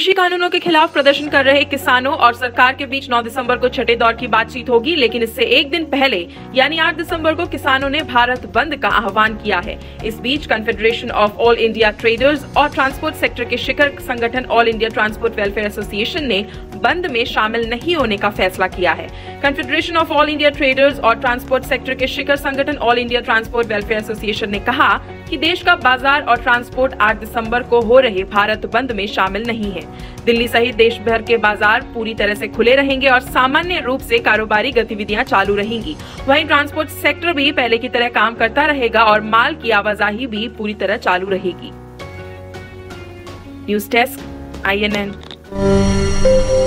कृषि कानूनों के खिलाफ प्रदर्शन कर रहे किसानों और सरकार के बीच 9 दिसंबर को छठे दौर की बातचीत होगी, लेकिन इससे एक दिन पहले यानी 8 दिसंबर को किसानों ने भारत बंद का आह्वान किया है। इस बीच confederation of all India traders और ट्रांसपोर्ट सेक्टर के शिखर संगठन all India transport welfare association ने बंद में शामिल नहीं होने का फैसला किया है। Confederation of all India traders और ट्रांसपोर्ट सेक्टर के शिखर संगठन all India transport welfare association ने कहा कि देश का बाजार और ट्रांसपोर्ट 8 दिसंबर को हो रहे भारत बंद में शामिल नहीं है। दिल्ली सहित देश भर के बाजार पूरी तरह से खुले रहेंगे और सामान्य रूप से कारोबारी गतिविधियां चालू रहेंगी। वहीं ट्रांसपोर्ट सेक्टर भी पहले की तरह काम करता रहेगा और माल की आवाजाही भी पूरी तरह चालू रहेगी। News desk, INN।